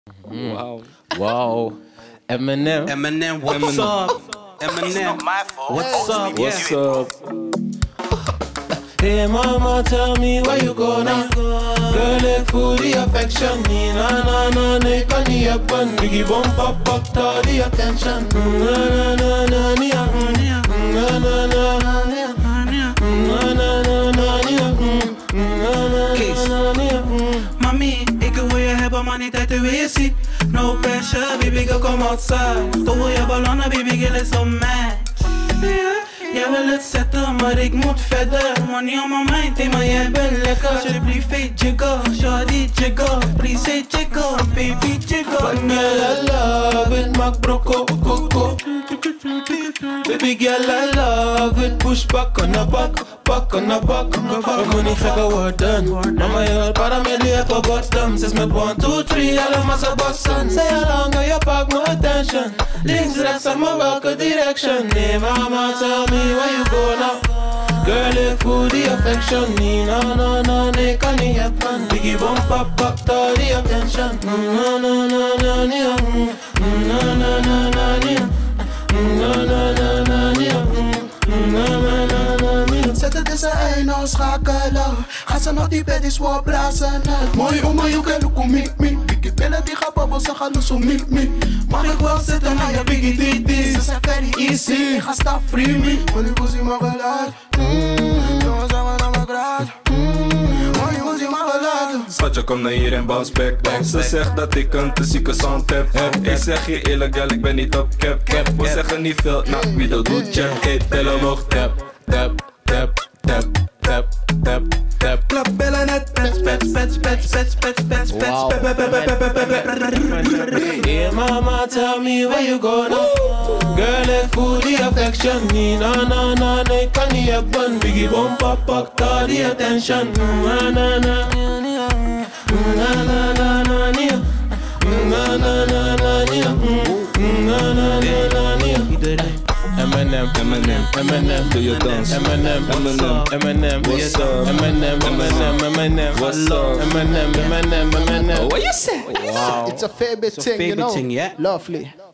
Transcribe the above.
Wow. Wow. Eminem. Eminem, what's up? Eminem, what's up? What's up? Hey mama, tell me where you go now. Girl, ik voel die affection. Na, nee, kan niet hebben. Biggie bom, pop, pop, to die attention. Mami, ik wil je hebben, maar niet uit de wc. No pressure, baby girl, come outside. Toch wil je ballonnen, baby girl, is een match. Jij wil het zetten, maar ik moet verder. Money on my mind, hey, maar jij bent lekker. Alsjeblieft, hey, jiggle, shawty, jiggle. Please say jiggle, baby, jiggle. But girl, I love it, maak brokko, coco. Baby girl, I love it, push back on the back, back on the back. We moeten niet gekker worden. Mama, je wil para met die heb bottom. 6 met 1, 2, 3, allemaal zo bossen. Say along, girl, je pak mijn attention. Links, rechts, zeg maar welke direction. Nee, mama, tell me where you go now. Girl, ik voel die affection. Na, nee, kan niet hebben. Biggie bom, pop, pop, to die attention. Zet het in zijn ei, nou schakelen. Gaat ze nog die bed is voor blazen. Mooi oma, you can look me. Biggie pillen die gaan babbel, ze gaan loes me. Mag ik wel zitten naar je biggie titties? Ze zijn very easy, ik ga staan free me. Want die pussy mag wel uit. Jongens, zijn we naar mijn graad. Want die pussy mag wel uit. Schatje, kom naar hier en bounce back. Ze zegt dat ik een te zieke sound heb. Ik zeg je eerlijk, girl, ik ben niet op cap. We zeggen niet veel, nou, wie dat doet, check. Hey, tel omhoog, tap, tap, tap, tap, tap, tap, tap. Klap bellen net, pets. Hey mama, tell me where you go now. Girl, ik voel die affection. Na, nee, kan niet hebben. Biggie bom, pop, pop, to die attention. Eminem, do your dance. Eminem, What's up? Eminem, What's up? Eminem. What you say? Wow. It's a favorite thing, you favorite know. thing, yeah. Lovely.